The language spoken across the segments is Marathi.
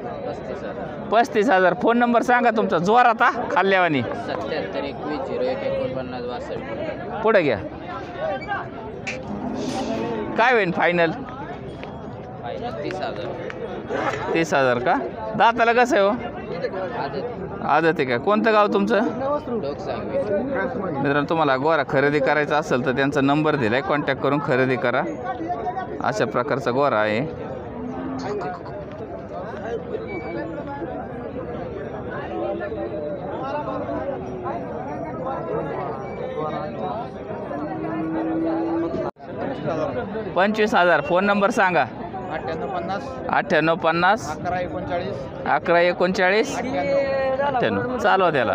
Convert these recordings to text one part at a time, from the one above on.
35,000. फोन नंबर सांगा तुमचा जोरात हा खाल्ल्यावानी. 77 पुढे घ्या. काय होईल फायनल? 30,000 का? दाताला कसं आहे हो? आदत आहे का? कोणतं गाव तुमचं? मित्रांनो तुम्हाला गोरा खरेदी करायचा असेल तर त्यांचा नंबर दिलाय, कॉन्टॅक्ट करून खरेदी करा. अशा प्रकारचा गोरा आहे. $25,000. फोन नंबर सांगा. 9850 1139 98. चालवा त्याला.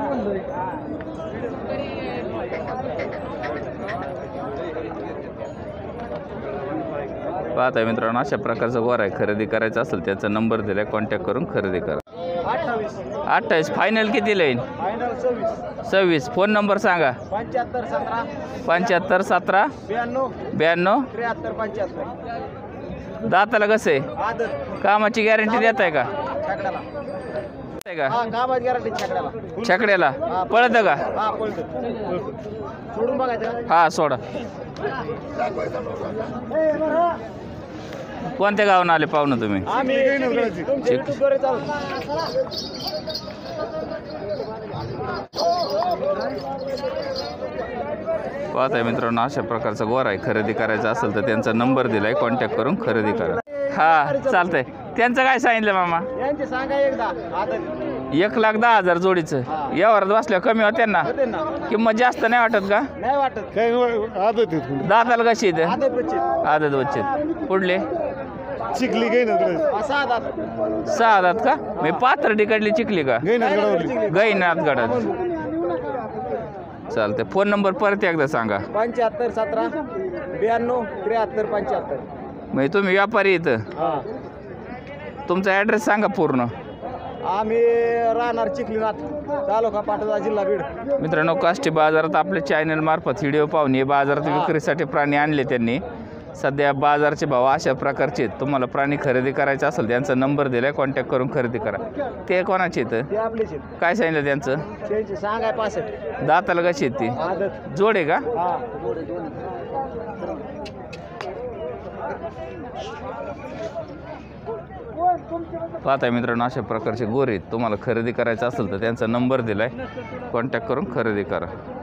पाहताय मित्रांनो अशा प्रकारचा गोरा आहे. खरेदी करायचा असेल त्याचा नंबर दिलाय, कॉन्टॅक्ट करून खरेदी करा. 28. फायनल किती येईल? 26. फोन नंबर सांगा. 75 17 92 दाताला कसं आहे? कामाची गॅरंटी देत आहे का? छकड्याला पळतं का? हा सोडा. कोणत्या गावानं आले पाहुणं तुम्ही? पाहताय मित्रांनो अशा प्रकारचा गोरा आहे. खरेदी करायचा असेल तर त्यांचा नंबर दिलाय, कॉन्टॅक्ट करून खरेदी करा. हा चालतंय. त्यांचं काय सांगितलं मामा? 1,10,000 जोडीचं. यावर बसल्या कमी होत्या ना? किंमत जास्त नाही वाटत का? नाही वाटत. दाताला कशी येते? आदत बच्चे. पुढले चिखली गई ना 6 दात का? मी पात्र तिकडली चिखली का? गैनाथ गडात. चालतंय. फोन नंबर परत एकदा सांगा. 75 17 92 73 75. म्हणजे तुम्ही व्यापारी इथं? तुमचा ॲड्रेस सांगा पूर्ण. आम्ही राहणार चिखलीनाथ, तालुका पाटोदा, जिल्हा बीड. मित्रांनो काष्टी बाजारात आपल्या चॅनल मार्फत व्हिडिओ पाहून हे बाजारात विक्रीसाठी प्राणी आणले त्यांनी. सध्या बाजारचे भाव अशा प्रकारचे आहेत. तुम्हाला प्राणी खरेदी करायचा असेल त्यांचा नंबर दिलाय, कॉन्टॅक्ट करून खरेदी करा. ते कोणाचे आहेत? काय सांगितलं त्यांचं? सांगाय 65. दाताला कशी आहेत ती? जोड आहे का? पाहताय मित्रांनो अशा प्रकारचे गोरे आहेत. तुम्हाला खरेदी करायचं असेल तर त्यांचा नंबर दिलाय, कॉन्टॅक्ट करून खरेदी करा.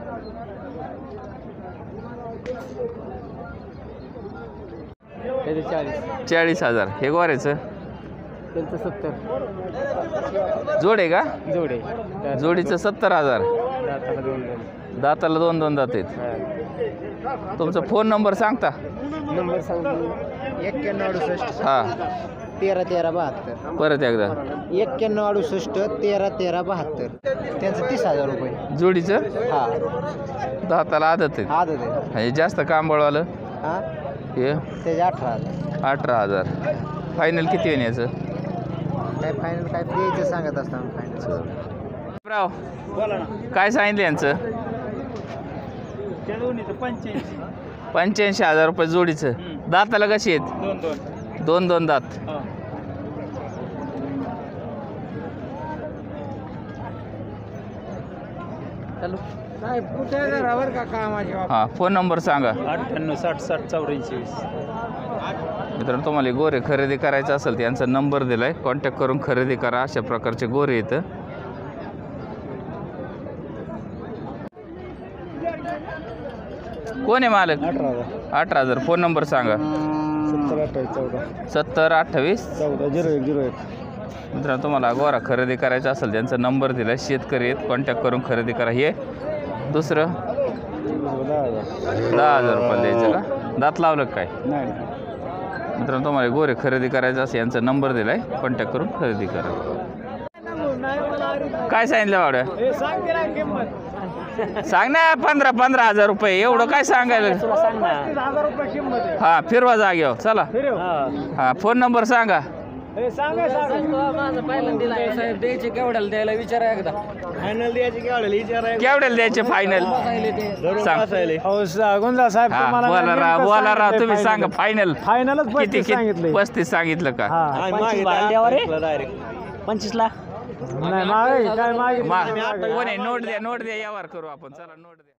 त्याचे 40,000. हे गोऱ्याचं? त्यांचं 70. जोड आहे का? जोडे. जोडीचं 70,000. दाताला 2 दात आहेत. तुमचा फोन नंबर सांगता? नंबर सांगतो 9168 हा 13 13 72. परत एकदा 9168 13 13 72. त्यांचं 30,000 रुपये जोडीचं. हा दाताला आदत आहे. आदत आहे. हे जास्त कांबळवालं हा हे त्याचे 18,000. 18,000. फायनल किती होईल याचं? काय फायनल काय द्यायचं सांगत असताना फायनल. राव काय सांगितलं यांचं? 85,000 रुपये जोडीचं. दाताला कशी आहेत? 2 दात. हा फोन नंबर सांगा. 98 60 60 84. मित्रांनो तुम्हाला गोरे खरेदी करायचं असेल त्यांचा नंबर दिलाय, कॉन्टॅक्ट करून खरेदी करा. अशा प्रकारचे गोरे येतं. कोण आहे मालक? 18,000. फोन नंबर सांगा. 70 28 14 01 मित्रांनो तुम्हाला गोरा खरेदी करायचा असेल त्यांचा नंबर दिलाय, शेतकरी आहेत, कॉन्टॅक्ट करून खरेदी करा. हे दुसरं 10,000 रुपये द्यायचं का? दात लावलं काय? नाही. मित्रांनो तुम्हाला गोरे खरेदी करायचं असेल यांचा नंबर दिलाय, कॉन्टॅक्ट करून खरेदी करा. काय सांगितलं बावड्या? सांग ना 15,000 रुपये. एवढं काय सांगायला? ₹30,000 किंमत आहे. हा फिरवा जागेवर चला. हा फोन नंबर सांगा. साहेब द्यायचे केवढ्याला द्यायला विचारा एकदा. फायनल द्यायची केवढ्याला द्यायचे फायनल सांग गुंजाळ साहेब हा बोला राव तुम्ही सांगा फायनल फायनलच किती 35 सांगितलं का 25 ला नाही मागे काय मागे कोण आहे नोट द्या व्यवहार करू आपण चला नोट द्या